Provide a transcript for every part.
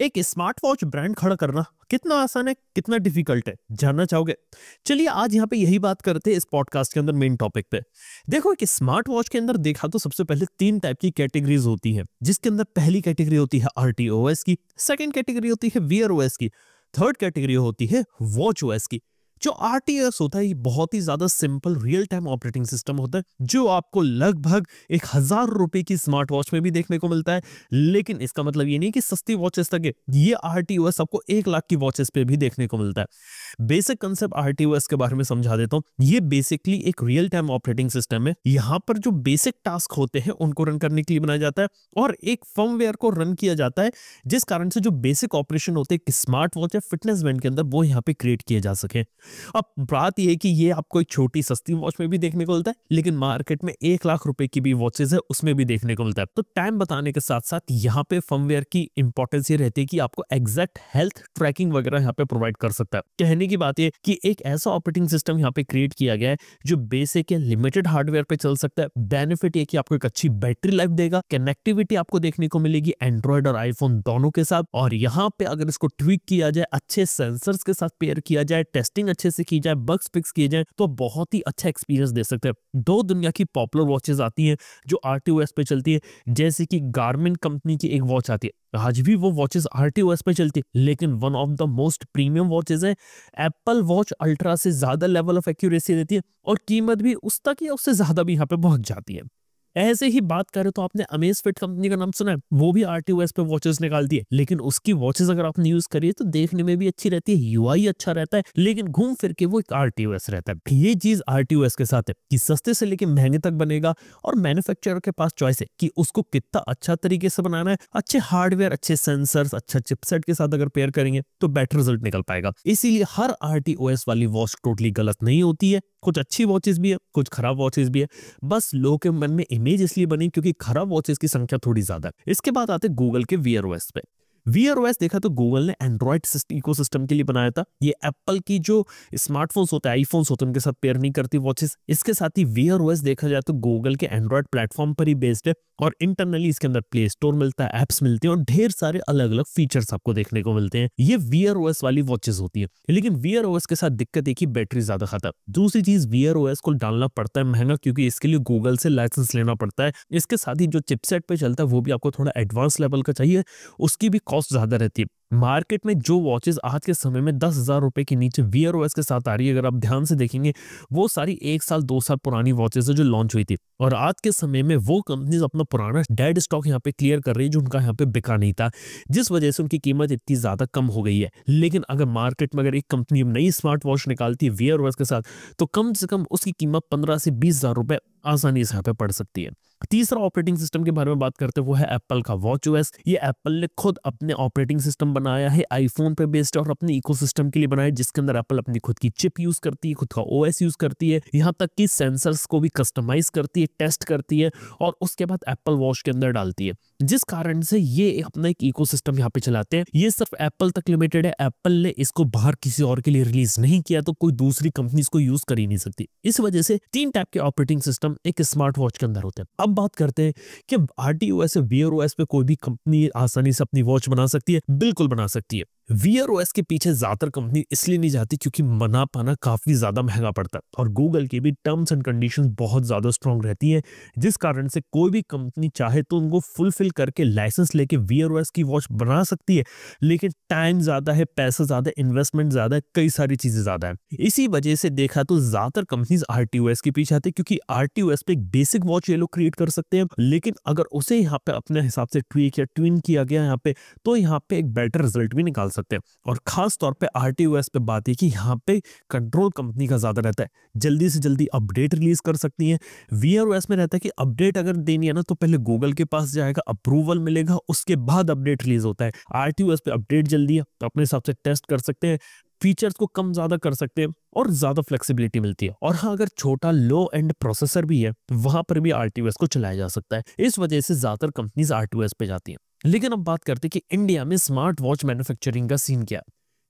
एक smart watch brand खड़ा करना कितना आसान है, कितना डिफिकल्ट है, जानना चाहोगे? चलिए आज यहाँ पे यही बात करते हैं इस पॉडकास्ट के अंदर मेन टॉपिक पे। देखो, एक स्मार्ट वॉच के अंदर देखा तो सबसे पहले 3 टाइप की कैटेगरीज होती है, जिसके अंदर पहली कैटेगरी होती है RTOS की, सेकंड कैटेगरी होती है Wear OS की, थर्ड कैटेगरी होती है watchOS की। जो RTOS होता है ये बहुत ही ज्यादा simple real time operating system होता है, जो आपको लगभग 1000 रुपए की स्मार्ट वॉच में भी देखने को मिलता है। लेकिन इसका मतलब ये नहीं कि सस्ती वॉचेस तक है, ये RTOS आपको 1 लाख की वॉचेस पे भी देखने को मिलता है। बेसिक कंसेप्ट RTOS के बारे में समझा देता हूँ। ये बेसिकली एक रियल टाइम ऑपरेटिंग सिस्टम है। यहाँ पर जो बेसिक टास्क होते हैं उनको रन करने के लिए बनाया जाता है और एक फर्मवेयर को रन किया जाता है, जिस कारण से जो बेसिक ऑपरेशन होते हैं स्मार्ट वॉच या फिटनेस बैंड के अंदर वो यहाँ पे क्रिएट किए जा सके। अब बात यह है कि ये आपको एक छोटी सस्ती वॉच में भी देखने को मिलता है, लेकिन मार्केट में 1 लाख रुपए की भी वॉचेस है उसमें भी देखने को मिलता है। तो टाइम बताने के साथ साथ यहाँ पे फर्मवेयर की इंपॉर्टेंस ये रहती है कि आपको एग्जैक्ट हेल्थ ट्रैकिंग वगैरह यहाँ पे प्रोवाइड कर सकता है। कहने की बात है कि एक ऐसा ऑपरेटिंग सिस्टम यहाँ पे क्रिएट किया गया है जो बेसिक या लिमिटेड हार्डवेयर पे चल सकता है। बेनिफिट ये कि आपको एक अच्छी बैटरी लाइफ देगा, कनेक्टिविटी आपको देखने को मिलेगी एंड्रॉइड और आईफोन दोनों के साथ। और यहाँ पे अगर इसको ट्विक किया जाए, अच्छे सेंसर्स के साथ पेयर किया जाए, टेस्टिंग अच्छे से की जाए, बग्स फिक्स किए जाए, तो बहुत ही अच्छा एक्सपीरियंस दे सकते हैं। 2 दुनिया की पॉपुलर वॉचेस आती हैं जो RTOS पे चलती है, जैसे कि गार्मिन कंपनी की एक वॉच आती है, आज भी वो वॉचेस RTOS पे चलती है, लेकिन one of the most premium watches है। एप्पल वॉच अल्ट्रा से ज्यादा लेवल ऑफ एक्यूरेसी देती है और कीमत भी उस तक या उससे ज्यादा भी यहाँ पे पहुंच जाती है। ऐसे ही बात करें तो आपने अमेज़फिट कंपनी का नाम सुना है, वो भी RTOS पे वॉचेस निकालती है, लेकिन उसकी वॉचेस अगर आपने यूज करिए तो देखने में भी अच्छी रहती है, UI अच्छा रहता है, लेकिन घूम फिर के वो एक RTOS रहता है। ये चीज RTOS के साथ है कि सस्ते से लेके महंगे तक बनेगा और मैन्युफैक्चरर के पास चॉइस है कि उसको कितना अच्छा तरीके से बनाना है। अच्छे हार्डवेयर, अच्छे सेंसर्स, अच्छा चिपसेट के साथ अगर पेयर करेंगे तो बेटर रिजल्ट निकल पाएगा। इसीलिए हर RTOS वाली वॉच टोटली गलत नहीं होती है। कुछ अच्छी वॉचेस भी है, कुछ खराब वॉचेस भी है। बस लोगों के मन में इमेज इसलिए बनी क्योंकि खराब वॉचेस की संख्या थोड़ी ज्यादा है। इसके बाद आते गूगल के Wear OS पे। Wear OS देखा तो गूगल ने एंड्रॉइड इकोसिस्टम के लिए बनाया था। ये एप्पल की जो स्मार्टफोन्स होते हैं, आईफोन्स होते हैं, उनके साथ पेयर नहीं करती वॉचेस। इसके साथ ही Wear OS देखा जाए तो गूगल के एंड्रॉइड प्लेटफॉर्म पर ही बेस्ड है और इंटरनली इसके अंदर प्ले स्टोर मिलता है, एप्स मिलती हैं और ढेर सारे अलग अलग फीचर्स आपको देखने को मिलते हैं। ये Wear OS वाली वॉचेस होती है, लेकिन Wear OS के साथ दिक्कत एक ही, बैटरी ज्यादा खाता है। दूसरी चीज, Wear OS को डालना पड़ता है महंगा, क्योंकि इसके लिए गूगल से लाइसेंस लेना पड़ता है। इसके साथ ही जो चिपसेट पे चलता है वो भी आपको थोड़ा एडवांस लेवल का चाहिए, उसकी भी कॉस्ट ज्यादा रहती है। मार्केट में जो वॉचेस आज के समय में 10,000 रुपए के नीचे Wear OS के साथ आ रही है, अगर आप ध्यान से देखेंगे वो सारी 1 साल 2 साल पुरानी वॉचेस है जो लॉन्च हुई थी। और आज के समय में वो कंपनीज अपना पुराना डेड स्टॉक यहाँ पे क्लियर कर रही है जो उनका यहाँ पे बिका नहीं था, जिस वजह से उनकी कीमत इतनी ज्यादा कम हो गई है। लेकिन अगर मार्केट में अगर एक कंपनी नई स्मार्ट वॉच निकालती है Wear OS के साथ, तो कम से कम उसकी कीमत 15 से 20,000 रुपए आसानी से यहाँ पे पड़ सकती है। तीसरा ऑपरेटिंग सिस्टम के बारे में बात करते हैं, वो है एप्पल का watchOS। ये एप्पल ने खुद अपने ऑपरेटिंग सिस्टम बनाया है, आईफोन पे बेस्ड और अपने इकोसिस्टम के लिए बनाया है, जिसके अंदर एप्पल अपनी खुद की चिप यूज करती है, खुद का OS यूज करती है, यहाँ तक कि सेंसर्स को भी कस्टमाइज करती है, टेस्ट करती है और उसके बाद एप्पल वॉच के अंदर डालती है, जिस कारण से ये अपना एक इकोसिस्टम यहाँ पे चलाते हैं। ये सिर्फ एप्पल तक लिमिटेड है, एप्पल ने इसको बाहर किसी और के लिए रिलीज नहीं किया, तो कोई दूसरी कंपनी इसको यूज कर ही नहीं सकती। इस वजह से 3 टाइप के ऑपरेटिंग सिस्टम एक स्मार्ट वॉच के अंदर होते हैं। अब बात करते हैं कि RTOS या Wear OS पे कोई भी कंपनी आसानी से अपनी वॉच बना सकती है? बिल्कुल बना सकती है। Wear OS के पीछे ज्यादातर कंपनी इसलिए नहीं जाती क्योंकि बना पाना काफी ज्यादा महंगा पड़ता है और गूगल की भी टर्म्स एंड कंडीशंस बहुत ज्यादा स्ट्रांग रहती है, जिस कारण से कोई भी कंपनी चाहे तो उनको फुलफिल करके लाइसेंस लेके Wear OS की वॉच बना सकती है, लेकिन टाइम ज्यादा है, पैसा ज्यादा, इन्वेस्टमेंट ज्यादा है, कई सारी चीजें ज्यादा है। इसी वजह से देखा तो ज्यादातर कंपनीज RTOS के पीछे आते हैं, क्योंकि RTOS पे एक बेसिक वॉच ये लोग क्रिएट कर सकते हैं, लेकिन अगर उसे यहाँ पे अपने हिसाब से ट्वीक या ट्विन किया गया यहाँ पे, तो यहाँ पे एक बेटर रिजल्ट भी निकाल सकते हैं। और खास तौर पे RTOS पे बात है कि यहाँ पे कंट्रोल कंपनी का ज्यादा रहता है, जल्दी से जल्दी अपडेट रिलीज कर सकती है। Wear OS में रहता है कि अपडेट अगर देनी है ना तो पहले गूगल के पास जाएगा, अप्रूवल मिलेगा, उसके बाद अपडेट रिलीज होता है। RTOS पे अपडेट जल्दी है, तो अपने हिसाब से टेस्ट कर सकते हैं, फीचर्स को कम ज्यादा कर सकते हैं और ज्यादा फ्लेक्सिबिलिटी मिलती है। और हाँ, अगर छोटा लो एंड प्रोसेसर भी है वहां पर भी RTOS को चलाया जा सकता है। इस वजह से ज्यादातर कंपनीज RTOS पे जाती हैं। लेकिन अब बात करते हैं कि इंडिया में स्मार्ट वॉच मैन्युफैक्चरिंग का सीन क्या है।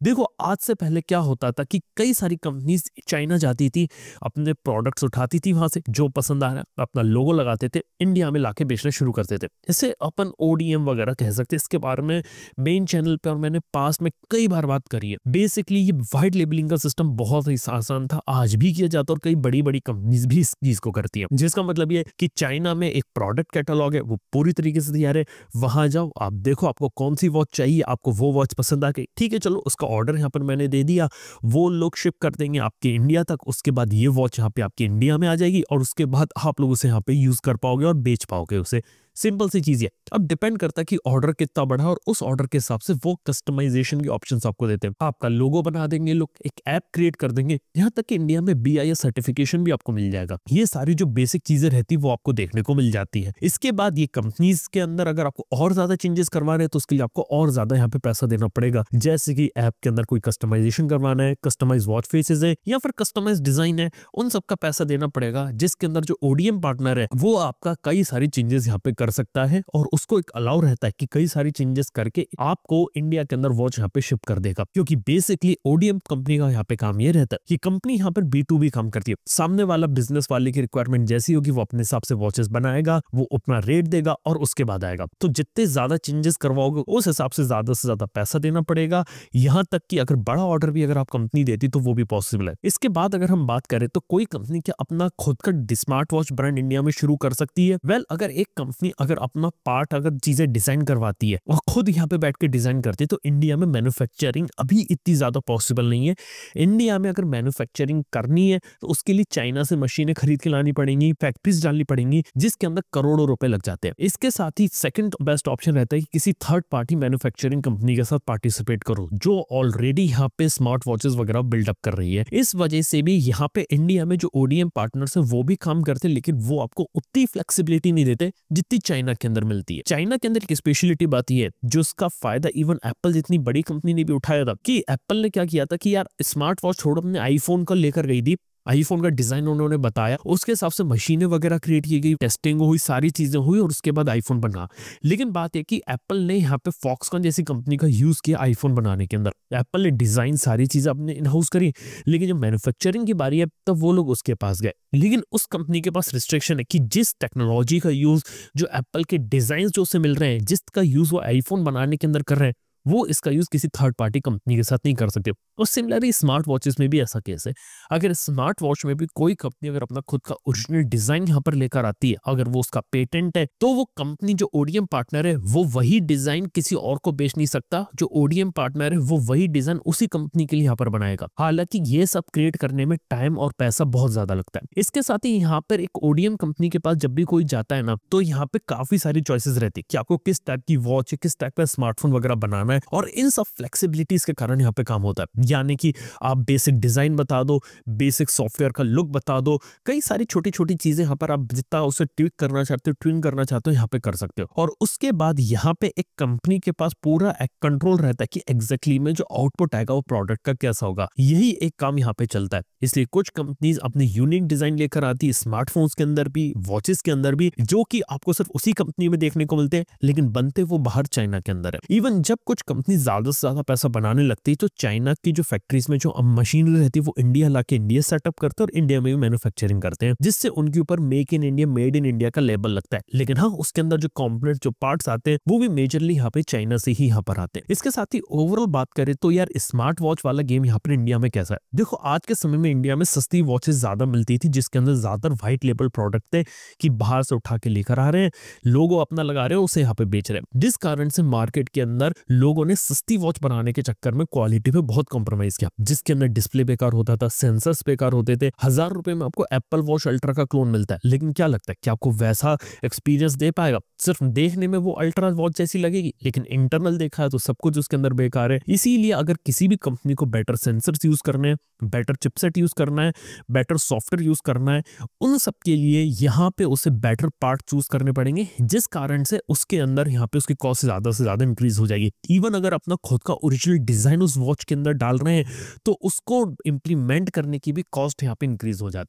देखो आज से पहले क्या होता था कि कई सारी कंपनीज चाइना जाती थी, अपने प्रोडक्ट्स उठाती थी वहां से, जो पसंद आ रहा है अपना लोगो लगाते थे, इंडिया में लाके बेचना शुरू करते थे। इसे अपन ओडीएम वगैरह कह सकते हैं। इसके बारे में मेन चैनल पे और मैंने पास्ट में कई बार बात करी है। बेसिकली ये व्हाइट लेबलिंग का सिस्टम बहुत ही आसान था, आज भी किया जाता है और कई बड़ी बड़ी कंपनीज भी इस चीज को करती है। जिसका मतलब ये कि चाइना में एक प्रोडक्ट कैटलॉग है, वो पूरी तरीके से तैयार है, वहां जाओ, आप देखो आपको कौन सी वॉच चाहिए, आपको वो वॉच पसंद आ गई, ठीक है चलो उसका ऑर्डर यहाँ पर मैंने दे दिया, वो लोग शिप कर देंगे आपके इंडिया तक। उसके बाद ये वॉच यहाँ पे आपके इंडिया में आ जाएगी और उसके बाद आप लोग उसे यहाँ पे यूज कर पाओगे और बेच पाओगे उसे। सिंपल सी चीज है। अब डिपेंड करता है कि ऑर्डर कितना बड़ा है और उस ऑर्डर के हिसाब से वो कस्टमाइजेशन के ऑप्शंस आपको देते हैं। आपका लोगो बना देंगे लोग, एक ऐप क्रिएट कर देंगे, यहाँ तक कि इंडिया में BIS सर्टिफिकेशन भी आपको मिल जाएगा। ये सारी जो बेसिक चीजें रहती है वो आपको देखने को मिल जाती है। इसके बाद ये कंपनीज के अंदर अगर आपको और ज्यादा चेंजेस करवाने हैं तो उसके लिए आपको और ज्यादा यहाँ पे पैसा देना पड़ेगा। जैसे कि ऐप के अंदर कोई कस्टमाइजेशन करवाना है, कस्टमाइज वॉच फेसेस है या फिर कस्टमाइज डिजाइन है, उन सब का पैसा देना पड़ेगा। जिसके अंदर जो ODM पार्टनर है वो आपका कई सारी चेंजेस यहाँ पे कर सकता है और उसको एक अलाउ रहता है कि कई सारी चेंजेस करके आपको इंडिया के अंदर वॉच यहाँ पे शिप कर देगा। क्योंकि बेसिकली ODM कंपनी का यहाँ पे काम ये रहता है कि कंपनी यहाँ पर B2B काम करती है। सामने वाला बिजनेस वाले की रिक्वायरमेंट जैसी होगी वो अपने हिसाब से वॉचेस बनाएगा, वो अपना रेट देगा और उसके बाद आएगा। तो जितने ज्यादा चेंजेस करवाओगे उस हिसाब से ज्यादा पैसा देना पड़ेगा। यहाँ तक कि अगर बड़ा ऑर्डर भी अगर आप कंपनी देती तो वो भी पॉसिबल है। इसके बाद अगर हम बात करें तो कोई कंपनी क्या अपना खुद का स्मार्ट वॉच ब्रांड इंडिया में शुरू कर सकती है? वेल, अगर एक कंपनी अगर अपना पार्ट अगर चीजें डिजाइन करवाती है और खुद यहाँ पे बैठ के डिजाइन करती है तो इंडिया में मैन्युफैक्चरिंग अभी इतनी ज्यादा पॉसिबल नहीं है। इंडिया में अगर मैन्युफैक्चरिंग करनी है तो उसके लिए चाइना से मशीनें खरीद के लानी पड़ेंगी, फैक्ट्रीज डालनी पड़ेंगी, जिसके अंदर करोड़ों रुपए लग जाते हैं। इसके साथ ही सेकंड बेस्ट ऑप्शन रहता है कि किसी थर्ड पार्टी मैन्युफैक्चरिंग कंपनी के साथ पार्टिसिपेट करो जो ऑलरेडी यहाँ पे स्मार्ट वॉचेस वगैरह बिल्डअप कर रही है। इस वजह से भी यहाँ पे इंडिया में जो ODM पार्टनर्स है वो भी काम करते हैं, लेकिन वो आपको उतनी फ्लेक्सिबिलिटी नहीं देते जितनी चाइना के अंदर मिलती है। चाइना के अंदर एक स्पेशलिटी बात ये है जो इसका फायदा इवन एप्पल जितनी बड़ी कंपनी ने भी उठाया था, कि एप्पल ने क्या किया था कि यार स्मार्ट वॉच छोड़ो, अपने आईफोन का लेकर गई थी, आईफोन का डिजाइन उन्होंने बताया, उसके हिसाब से मशीनें वगैरह क्रिएट की गई, टेस्टिंग हुई, सारी चीजें हुई और उसके बाद आईफोन बना। लेकिन बात है कि एप्पल ने यहाँ पे फॉक्सकॉन जैसी कंपनी का यूज किया आईफोन बनाने के अंदर। एप्पल ने डिजाइन सारी चीजें अपने इन हाउस करी, लेकिन जब मैन्युफैक्चरिंग की बारी है तब वो लोग उसके पास गए। लेकिन उस कंपनी के पास रिस्ट्रिक्शन है कि जिस टेक्नोलॉजी का यूज, जो एप्पल के डिजाइन जो उसे मिल रहे हैं, जिसका यूज वो आईफोन बनाने के अंदर कर रहे हैं, वो इसका यूज किसी थर्ड पार्टी कंपनी के साथ नहीं कर सकते। और सिमिलरली स्मार्ट वॉचेस में भी ऐसा केस है। अगर स्मार्ट वॉच में भी कोई कंपनी अगर अपना खुद का ओरिजिनल डिजाइन यहाँ पर लेकर आती है, अगर वो उसका पेटेंट है, तो वो कंपनी जो ODM पार्टनर है वो वही डिजाइन किसी और को बेच नहीं सकता। जो ODM पार्टनर है वो वही डिजाइन उसी कंपनी के लिए यहाँ पर बनाएगा। हालांकि ये सब क्रिएट करने में टाइम और पैसा बहुत ज्यादा लगता है। इसके साथ ही यहाँ पर एक ODM कंपनी के पास जब भी कोई जाता है ना, तो यहाँ पे काफी सारी चॉइसेस रहती है कि आपको किस टाइप की वॉच, किस टाइप का स्मार्टफोन वगैरह बनाना है। और इन सब फ्लेक्सिबिलिटीज के कारण यहाँ पे काम होता है। यानी कि आप बेसिक डिजाइन बता दो, बेसिक सॉफ्टवेयर का लुक बता दो, कई सारी छोटी छोटी चीजें यहाँ पर आप जितना उसे ट्विक करना चाहते हो, ट्विन करना चाहते हो, यहाँ पे कर सकते हो। और उसके बाद यहाँ पे एक कंपनी के पास पूरा एक कंट्रोल रहता है कि एग्जैक्टली में जो आउटपुट आएगा वो प्रोडक्ट का कैसा होगा। यही एक काम यहाँ पे चलता है। इसलिए कुछ कंपनीज अपनी यूनिक डिजाइन लेकर आती है स्मार्टफोन्स के अंदर भी, वॉचेस के अंदर भी, जो कि आपको सिर्फ उसी कंपनी में देखने को मिलते हैं, लेकिन बनते वो बाहर चाइना के अंदर है। इवन जब कुछ कंपनी ज्यादा से ज्यादा पैसा बनाने लगती है तो चाइना की जो फैक्ट्रीज में जो मशीनरी रहती है वो इंडिया लाके इंडिया सेटअप करते हैं और इंडिया में भी मैन्युफैक्चरिंग करते हैं, जिससे उनके ऊपर make in India, made in India का लेबल लगता है। लेकिन हाँ, उसके अंदर जो कॉम्पोनेंट, जो पार्ट्स आते हैं वो भी मेजरली यहाँ पे चाइना से ही यहाँ पर आते हैं। इसके साथ ही ओवरऑल बात करें तो यार स्मार्ट वॉच वाला गेम यहाँ पर इंडिया में कैसा है? देखो, आज के समय में इंडिया में सस्ती वॉचेस ज्यादा मिलती थी, जिसके अंदर ज्यादातर व्हाइट लेबल प्रोडक्ट थे कि बाहर से उठा के लेकर आ रहे हैं, लोगो अपना लगा रहे हैं, उसे यहाँ पे बेच रहे हैं। जिस कारण से मार्केट के अंदर लोगों ने सस्ती वॉच बनाने के चक्कर में क्वालिटी पे बहुत कॉम्प्रोमाइज किया, जिसके अंदर डिस्प्ले बेकार होता था, सेंसर्स बेकार होते थे। 1000 रुपए में आपको एप्पल वॉच अल्ट्रा का क्लोन मिलता है, लेकिन क्या लगता है कि आपको वैसा एक्सपीरियंस दे पाएगा? सिर्फ देखने में वो अल्ट्रा वॉच जैसी लगेगी, लेकिन इंटरनल देखा है तो सब कुछ उसके अंदर बेकार है। इसीलिए अगर किसी भी कंपनी को बेटर सेंसर्स यूज करने हैं, बेटर चिपसेट यूज करना है, बेटर सॉफ्टवेयर यूज करना है, उन सब के लिए यहाँ पे उसे बेटर पार्ट चूज करने पड़ेंगे, जिस कारण से उसके अंदर यहाँ पे उसकी कॉस्ट से ज्यादा इंक्रीज हो जाएगी। इवन अगर अपना खुद का ओरिजिनल डिजाइन उस वॉच के अंदर डाल रहे हैं तो उसको इंप्लीमेंट करने की भी कॉस्ट यहाँ पे इंक्रीज हो जाती है।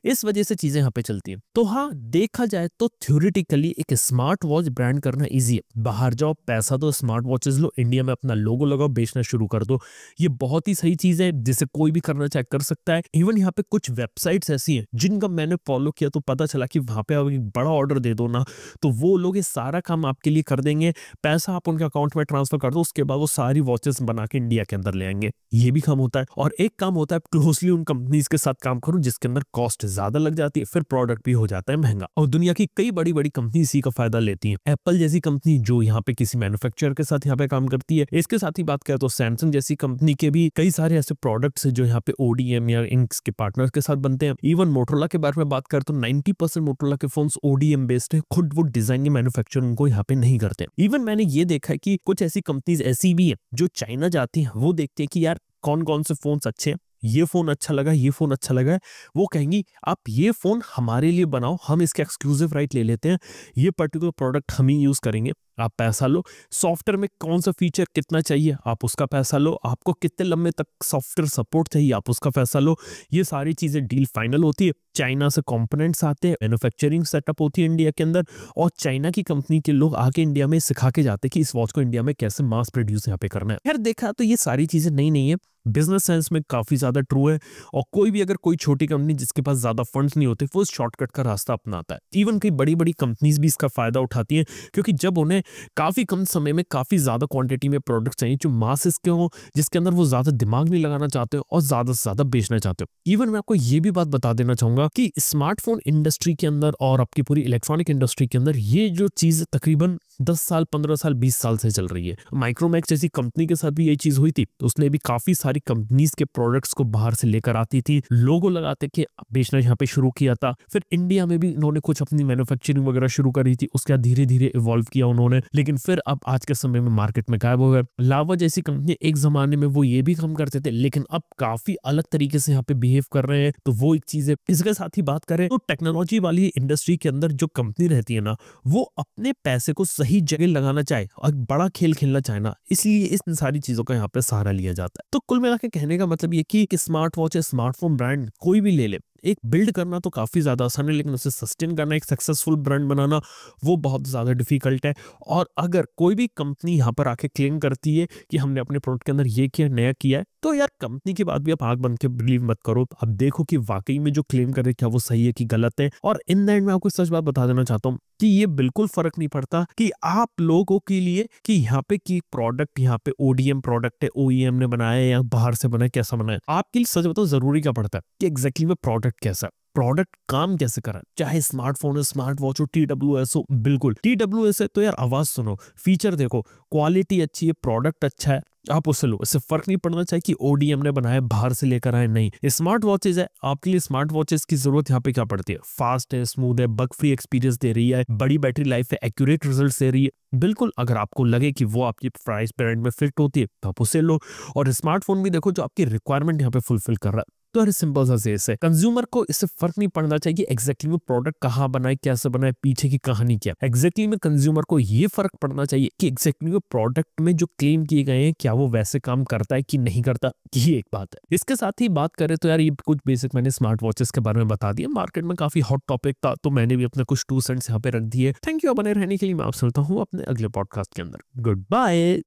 इस वजह से चीजें यहाँ पे चलती हैं। तो हाँ, देखा जाए तो थ्योरेटिकली एक स्मार्ट वॉच ब्रांड करना इजी है। बाहर जाओ, पैसा दो, स्मार्ट वॉचेस लो, इंडिया में अपना लोगो लगाओ, बेचना शुरू कर दो। ये बहुत ही सही चीज है जिसे कोई भी करना चाहे कर सकता है। इवन यहाँ पे कुछ वेबसाइट्स ऐसी हैं जिनका मैंने फॉलो किया तो पता चला कि वहां पे आप एक बड़ा ऑर्डर दे दो ना, तो वो लोग ये सारा काम आपके लिए कर देंगे। पैसा आप उनके अकाउंट में ट्रांसफर कर दो, उसके बाद वो सारी वॉचेस बना के इंडिया के अंदर ले आएंगे। ये भी काम होता है। और एक काम होता है क्लोजली उन कंपनीज के साथ काम करो जिसके अंदर कॉस्ट ज्यादा लग जाती है, फिर प्रोडक्ट भी हो जाता है महंगा। और दुनिया की कई बड़ी बड़ी कंपनी इसी का फायदा लेती है। एप्पल जैसी कंपनी जो यहाँ पे किसी मैन्युफैक्चरर के साथ यहाँ पे काम करती है। इसके साथ ही बात करें तो सैमसंग जैसी कंपनी के भी कई सारे ऐसे प्रोडक्ट्स जो यहाँ पे ओडीएम या इनके पार्टनर्स के साथ बनते हैं। इवन मोटरोला के बारे में बात करें तो 90% मोटरोला के फोन्स ओडीएम बेस्ड है। खुद वो डिजाइन या मैन्युफैक्चरिंग को यहाँ पे नहीं करते। इवन मैंने ये देखा है कि कुछ ऐसी कंपनीज ऐसी भी है जो चाइना जाती है, वो देखते हैं कि यार कौन कौन से फोन्स अच्छे हैं, ये फोन अच्छा लगा, ये फोन अच्छा लगा है, वो कहेंगी आप ये फोन हमारे लिए बनाओ, हम इसके एक्सक्लूसिव राइट ले लेते हैं, ये पर्टिकुलर प्रोडक्ट हम ही यूज करेंगे, आप पैसा लो। सॉफ्टवेयर में कौन सा फीचर कितना चाहिए, आप उसका पैसा लो। आपको कितने लंबे तक सॉफ्टवेयर सपोर्ट चाहिए, आप उसका पैसा लो। ये सारी चीजें डील फाइनल होती है। चाइना से कंपोनेंट्स आते हैं, मैन्युफैक्चरिंग सेटअप होती है इंडिया के अंदर, और चाइना की कंपनी के लोग आके इंडिया में सिखा के जाते हैं कि इस वॉच को इंडिया में कैसे मास प्रोड्यूस यहाँ पे करना है। खैर देखा तो ये सारी चीजें नई नहीं है, बिजनेस सेंस में काफी ज्यादा ट्रू है। और कोई भी अगर कोई छोटी कंपनी जिसके पास ज्यादा फंड्स नहीं होते, वो शॉर्टकट का रास्ता अपनाता है। इवन कई बड़ी बड़ी कंपनीज भी इसका फायदा उठाती हैं, क्योंकि जब उन्हें काफी कम समय में काफी ज्यादा क्वांटिटी में प्रोडक्ट चाहिए जो मासेस के हो, जिसके अंदर वो ज्यादा दिमाग नहीं लगाना चाहते हो और ज्यादा से ज्यादा बेचना चाहते हो। इवन मैं आपको ये भी बात बता देना चाहूंगा कि स्मार्टफोन इंडस्ट्री के अंदर और आपकी पूरी इलेक्ट्रॉनिक इंडस्ट्री के अंदर ये जो चीज तकरीबन 10 साल, 15 साल, 20 साल से चल रही है। माइक्रोमैक्स जैसी कंपनी के साथ भी यही चीज हुई थी। तो उसने भी काफी सारी कंपनीज के प्रोडक्ट्स को बाहर से लेकर आती थी, लोगो लगाते के बेचना यहाँ पे शुरू किया था। फिर इंडिया में भी इन्होंने कुछ अपनी मैन्युफैक्चरिंग वगैरह शुरू करी थी, उसके बाद धीरे धीरे इवॉल्व किया उन्होंने, लेकिन फिर अब आज के समय में मार्केट में गायब हो गए। लावा जैसी कंपनी एक जमाने में वो ये भी काम करते थे, लेकिन अब काफी अलग तरीके से यहाँ पे बिहेव कर रहे हैं। तो वो एक चीज है। इसके साथ ही बात करें तो टेक्नोलॉजी वाली इंडस्ट्री के अंदर जो कंपनी रहती है ना, वो अपने पैसे को सही जगह लगाना चाहे और बड़ा खेल खेलना चाहे ना, इसलिए इस सारी चीजों का यहाँ पे सहारा लिया जाता है। तो कुल मिला के कहने का मतलब ये कि स्मार्ट वॉच, स्मार्टफोन ब्रांड कोई भी ले ले, एक बिल्ड करना तो काफी ज्यादा आसान है, लेकिन उसे सस्टेन करना, एक सक्सेसफुल ब्रांड बनाना, वो बहुत ज्यादा डिफिकल्ट है। और अगर कोई भी कंपनी यहाँ पर आके क्लेम करती है कि हमने अपने प्रोडक्ट के अंदर ये किया, नया किया है, तो यार कंपनी की बात भी आप आंख बंद के बिलीव मत करो। अब देखो कि वाकई में जो क्लेम करे क्या वो सही है कि गलत है। और इन द एंड मैं आपको सच बात बता देना चाहता हूँ कि ये बिल्कुल फर्क नहीं पड़ता कि आप लोगों के लिए कि यहाँ पे की प्रोडक्ट यहाँ पे ओडीएम प्रोडक्ट है, ओईएम ने बनाया है या बाहर से बनाया, कैसा बनाया। आपके लिए सच बताओ जरूरी क्या पड़ता है कि एग्जैक्टली में प्रोडक्ट कैसा, प्रोडक्ट काम कैसे करा। चाहे स्मार्टफोन हो, स्मार्ट वॉच हो, TWS हो, बिल्कुल TWS है तो यार आवाज सुनो, फीचर देखो, क्वालिटी अच्छी है, प्रोडक्ट अच्छा है, आप उससे लो। इससे फर्क नहीं पड़ना चाहिए कि ओडीएम ने बनाया, बाहर से लेकर आए, नहीं। स्मार्ट वॉचेज है, आपके लिए स्मार्ट वॉचेज की जरूरत यहाँ पे क्या पड़ती है, फास्ट है, स्मूथ है, बग फ्री एक्सपीरियंस दे रही है, बड़ी बैटरी लाइफ है, एक्यूरेट रिजल्ट दे रही है। बिल्कुल अगर आपको लगे कि वो आपकी प्राइस ब्रांड में फिट होती है तो आप उसे लो। और स्मार्टफोन भी देखो जो आपकी रिक्वायरमेंट यहाँ पे फुलफिल कर रहा है। तो अरे सिंपल सा सेस है, कंज्यूमर को इससे फर्क नहीं पड़ना चाहिए कि एग्जैक्टली में प्रोडक्ट कहाँ बनाए, कैसे बनाए, पीछे की कहानी क्या। एग्जैक्टली में कंज्यूमर को ये फर्क पड़ना चाहिए कि एग्जैक्टली में प्रोडक्ट में जो क्लेम किए गए हैं क्या वो वैसे काम करता है कि नहीं करता। ये एक बात है। इसके साथ ही बात करें तो यार ये कुछ बेसिक मैंने स्मार्ट वॉचेस के बारे में बता दिया। मार्केट में काफी हॉट टॉपिक था तो मैंने भी अपने कुछ 2 सेंट्स यहाँ पे रख दिए। थैंक यू बने रहने के लिए। मैं आप सुनता हूँ अपने अगले पॉडकास्ट के अंदर। Good bye.